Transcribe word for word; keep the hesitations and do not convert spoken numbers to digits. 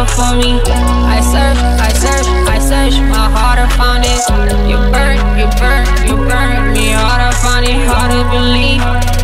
never for me. I search, I search, I search my heart, I found it. You burn, you burn, you burn me hard, I found it hard to believe.